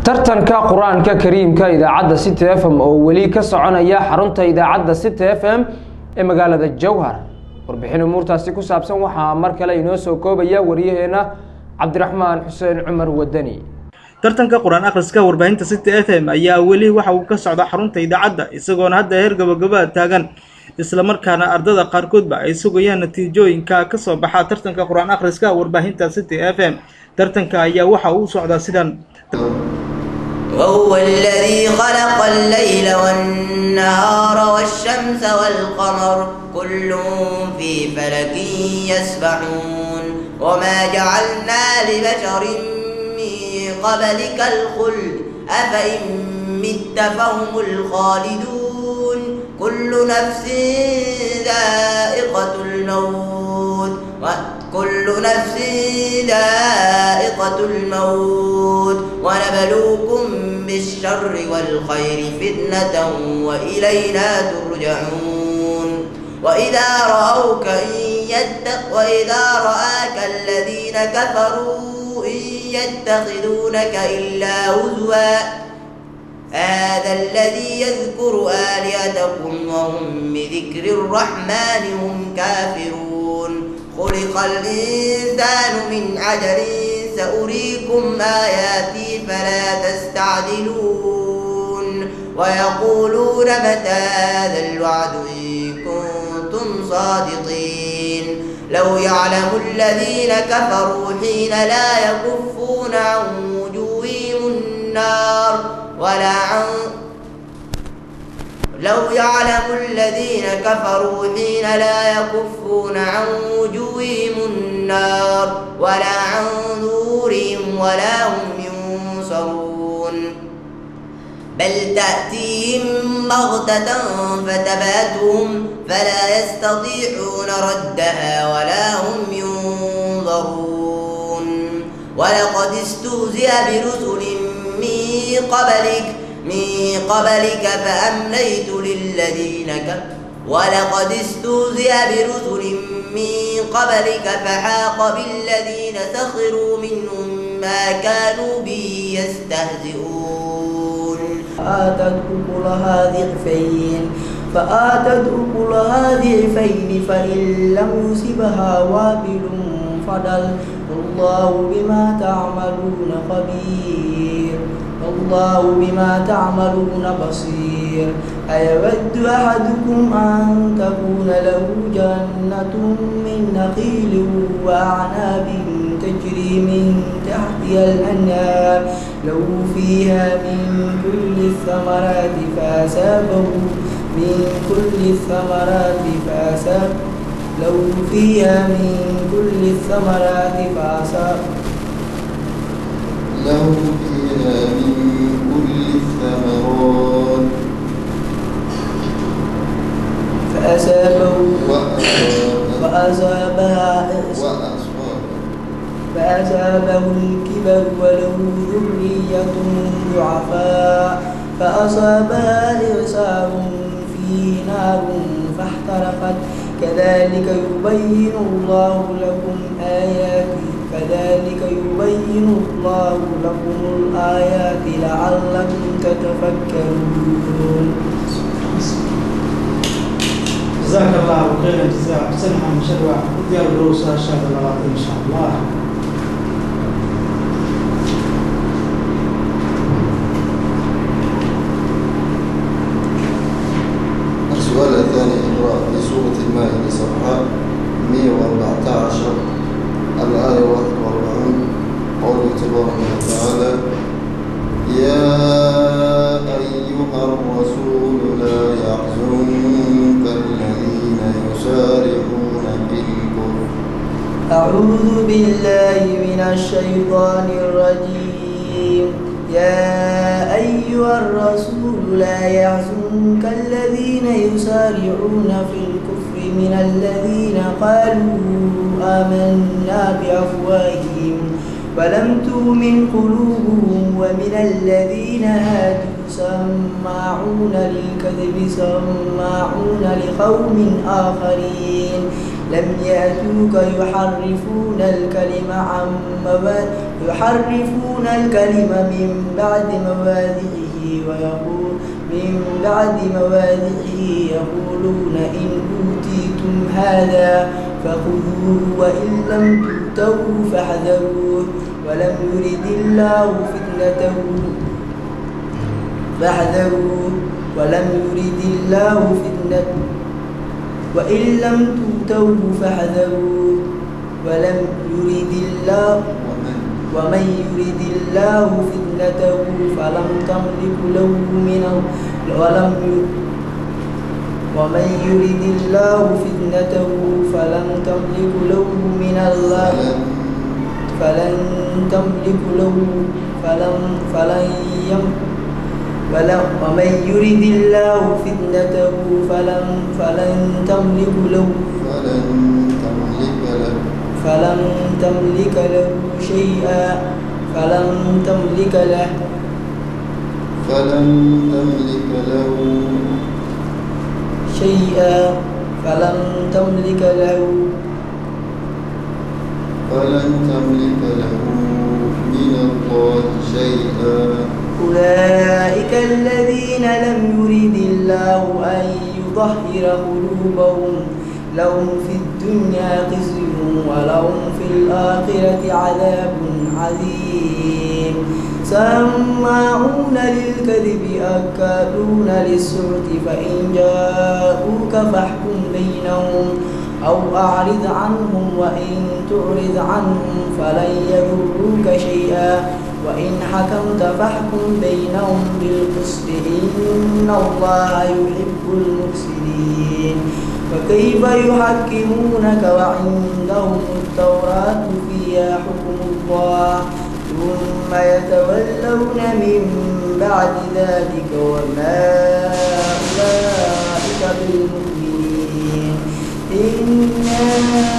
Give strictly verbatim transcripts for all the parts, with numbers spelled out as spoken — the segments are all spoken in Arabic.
tartanka quraanka kariimka idaacadda City F M oo wali ka soconaya xarunta idaacadda City F M ee magaalada Jowhar warbixin umuurtaasi ku saabsan waxa mar kale inoo soo koobaya wariyaheena Cabdiraxmaan Xuseen Cumar Wadani. tartanka quraan akhriska warbaahinta City F M ayaa wali waxa uu ka socdaa xarunta idaacadda isagoona hadda heer gabagaba taagan isla markaana ardada qaarkood ba ay sugayaan natiijooyinka ka soo baxa tartanka quraan akhriska warbaahinta City F M. tartanka ayaa waxa uu socdaa sidan وهو الذي خلق الليل والنهار والشمس والقمر كل في فلك يسبحون وما جعلنا لبشر من قبلك الخلد أفإن مت فهم الخالدون كل نفس ذائقة الموت كل نفس ذائقة الموت ونبلوكم بالشر والخير فتنة وإلينا ترجعون وإذا رأوك يتق وإذا رآك الذين كفروا إن يتخذونك إلا هزوا هذا الذي يذكر آلهتكم وهم بذكر الرحمن هم كافرون خلق الإنسان من عجل سأريكم آياتي فلا تستعجلون ويقولون متى هذا الوعد إن كنتم صادقين لو يعلم الذين كفروا حين لا يكفون عن وجوههم النار ولا عن لو يعلم الذين كفروا حين لا يكفون عن وجوههم النار ولا عن ظهورهم ولا هم ينصرون بل تأتيهم بغتة فتباتهم فلا يستطيعون ردها ولا هم ينظرون ولقد استهزئ برسل من قبلك من قبلك فأمليت للذين كفروا ولقد استهزئ برسل من قبلك فحاق بالذين سخروا منهم ما كانوا به يستهزئون فآتت أكلها ضعفين فآتت أكلها ضعفين فإن لم يصبها وابل فضل والله بما تعملون خبير الله بما تعملون بصير أيود أحدكم أن تكون له جنة من نخيل وأعناب تجري من تحتها الأنهار له فيها من كل الثمرات فأصابه من كل الثمرات فأصابه له فيها من كل الثمرات فأصابه له فيها من كل الثمرات فأصابه فأصابها فأصابه الكبر وله ذرية ضعفاء فأصابها إعصار فيه نار فاحترقت كذلك يبين الله لكم آياته كذلك يبين الله لكم الآيات لعلكم تتفكرون. جزاك الله خيرا جزاء حسن محمد شروع ديال الروسة الشهر الأواخر إن شاء الله. السؤال الثاني اقرأ في سورة المائدة صفحة مئة وأربعة عشر الآية واحد وأربعين قوله تبارك وتعالى يا أيها الرسول لا يحزنك الذين يسارعون في الكفر. أعوذ بالله من الشيطان الرجيم يا أيها الرسول لا يحزنك الذين يسارعون في الكفر من الذين قالوا آمنا بأفواههم ولم تؤمن قلوبهم ومن الذين هادوا سماعون للكذب سماعون لقوم آخرين لم يأتوك يحرفون الكلم عن مواضعه يحرفون الكلم من بعد مواضعه ويقول من بعد مواضعه يقولون إن أوتيتم هذا فخذوه وإن لم تؤتوه فاحذروه ولم يرد الله فتنته فاحذروه ولم يرد الله فتنته وإن لم تؤتوه فاحذروه ولم يرد الله ومن يرد الله فتنته فلم تملك له من ولم ومن يرد الله فتنته فلن تملك له من الله فلن تملك له فلن فلن يم ولم ومن يرد الله فتنته فلن فلن تملك له فلن تملك له فلن تملك له شيئا فلن تملك له فلن تملك له شيئا فلن تملك له فلن تملك له من الله شيئا. أولئك الذين لم يرد الله أن يطهر قلوبهم لهم في الدنيا خزي ولهم في الآخرة عذاب عظيم سماعون للكذب أكالون للسحت فإن جاءوك فاحكم بينهم أو أعرض عنهم وإن تعرض عنهم فلن يضروك شيئا وإن حكمت فاحكم بينهم بالقسط إن الله يحب المقسطين. فكيف يحكمونك وعندهم التوراة فيها حكم الله ثم يتولون من بعد ذلك وما أولئك بالمؤمنين. إنا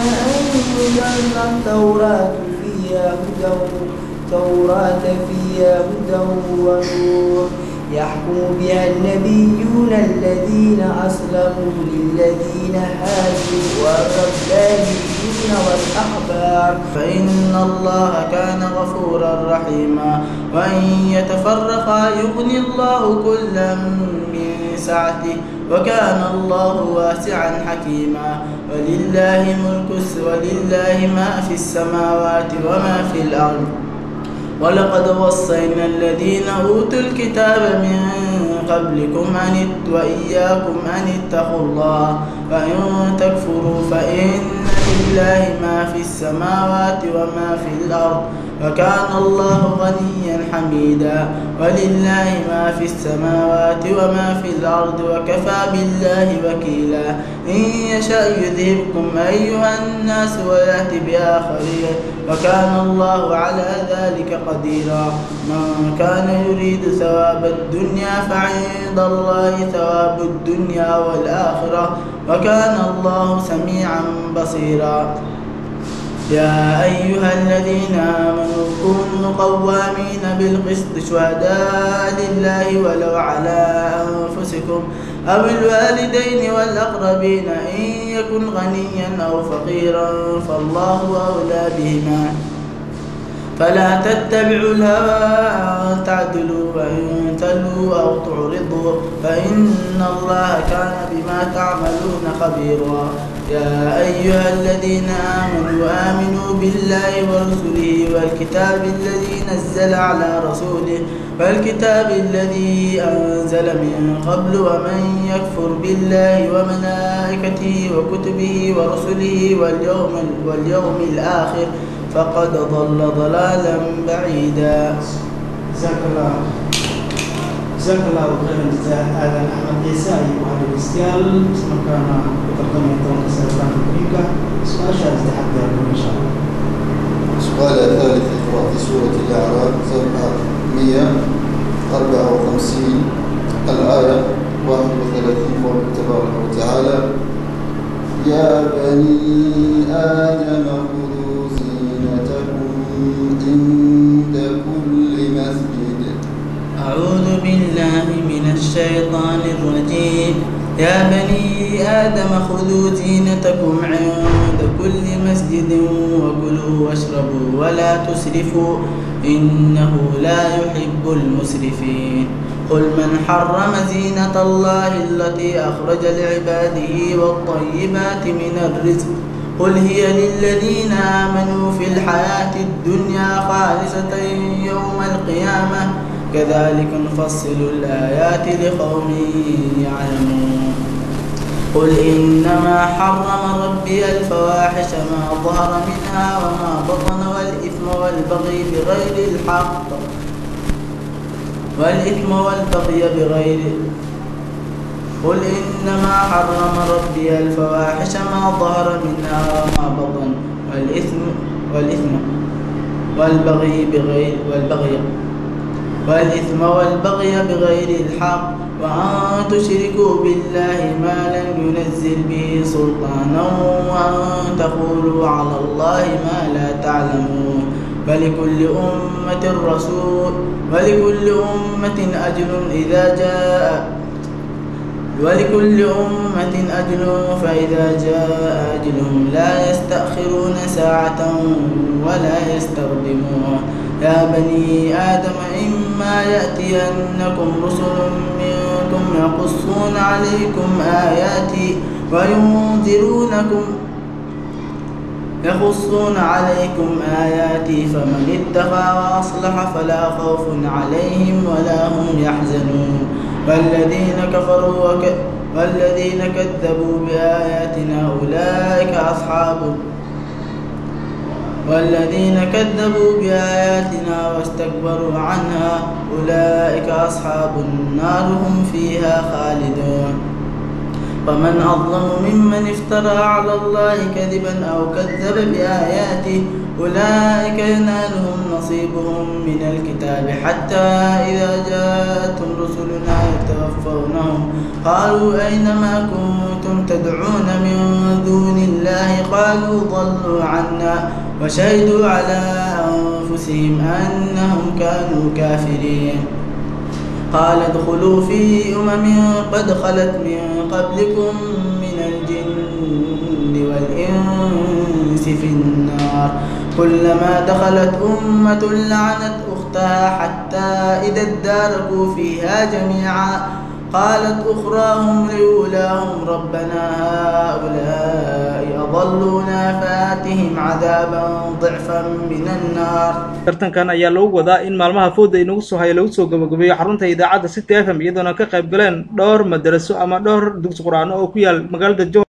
أنزلنا التوراة فيها هدى التوراة فيها هدى ونور يحكم بها النبيون الذين أسلموا للذين هادوا والربانيين والأحبار فإن الله كان غفورا رحيما. وإن يتفرقا يغني الله كلا من سعته وكان الله واسعا حكيما. ولله ملك ولله ما في السماوات وما في الأرض. ولقد وصينا الذين أوتوا الكتاب من قبلكم أن وإياكم أن اتقوا الله وإن تكفروا فإن لله ما في السماوات وما في الأرض وكان الله غنيا حميدا. ولله ما في السماوات وما في الأرض وكفى بالله وكيلا. إن يشاء يذهبكم أيها الناس ويأتي بآخرين وكان الله على ذلك قديرا. من كان يريد ثواب الدنيا فعند الله ثواب الدنيا والآخرة وكان الله سميعا بصيرا. يا أيها الذين آمنوا كونوا قوامين بالقسط شهداء لله ولو على أنفسكم أو الوالدين والأقربين إن يكن غنيا أو فقيرا فالله أولى بهما فلا تتبعوا الهوى أن تعدلوا وإن تلوا أو تعرضوا فإن الله كان بما تعملون خبيرا. يا أيها الذين آمنوا آمنوا بالله ورسله والكتاب الذي نزل على رسوله والكتاب الذي أنزل من قبل ومن يكفر بالله وملائكته وكتبه ورسله واليوم, واليوم الآخر فقد ضل ضلالا بعيدا. جزاك الله جزاك الله خيرا جزاء هذا أحمد عيسى أيها الرجال سمعنا بتقدم يوم السلام عليكم. سؤال شاذ تحدث إن شاء الله. السؤال الثالث يقرأ في سورة الأعراف صفحة مئة وأربعة وخمسين الآية واحد وثلاثين قوله تبارك وتعالى يا بني آدم خذوا زينتكم عند كل مسجد. أعوذ بالله من الشيطان الرجيم. يا بني آدم خذوا زينتكم عند كل مسجد وكلوا واشربوا ولا تسرفوا إنه لا يحب المسرفين قل من حرم زينة الله التي أخرج لعباده والطيبات من الرزق قل هي للذين آمنوا في الحياة الدنيا خالصة يوم القيامة كذلك نفصل الآيات لقوم يعلمون قل إنما حرم ربي الفواحش ما ظهر منها وما بطن والإثم والبغي بغير الحق والإثم والبغي بغير قل إنما حرم ربي الفواحش ما ظهر منها وما بطن والإثم والإثم والبغي بغير والبغي والإثم والبغي بغير الحق وأن تشركوا بالله ما لم ينزل به سلطانا وأن تقولوا على الله ما لا تعلمون ولكل أمة رسول ولكل أمة أجل إذا جاء ولكل أمة أجل فإذا جاء أجلهم لا يستأخرون ساعة ولا يستقدمون يا بني آدم إما يأتينكم رسل منكم يقصون عليكم آياتي وينذرونكم يقصون عليكم آياتي فمن اتقى وأصلح فلا خوف عليهم ولا هم يحزنون والذين كفروا وك... والذين كذبوا بآياتنا أولئك أصحاب والذين كذبوا بآياتنا واستكبروا عنها أولئك أصحاب النار هم فيها خالدون ومن أظلم ممن افترى على الله كذبا أو كذب بآياته أولئك ينالهم نصيبهم من الكتاب حتى إذا جاءتهم رسلنا يتوفونهم قالوا أين ما كنتم تدعون من دون الله قالوا ضلوا عنا وشهدوا على أنفسهم أنهم كانوا كافرين قال ادخلوا في أمم قد خلت من قبلكم من الجن والإنس في النار كلما دخلت أمة لعنت أختها حتى إذا اداركوا فيها جميعا قالت أخراهم لأولاهم ربنا هؤلاء أضلونا فآتهم عذابا ضعفا من النار. tartankan ayaa lagu wadaa in maalmaha fooda inagu soo haya lagu soo gabagabeeyo xarunta idaacadda City F M iyadoona ka qayb galeen dhowr madaraso ama dhowr dugsi quraan oo ku yaal magaalada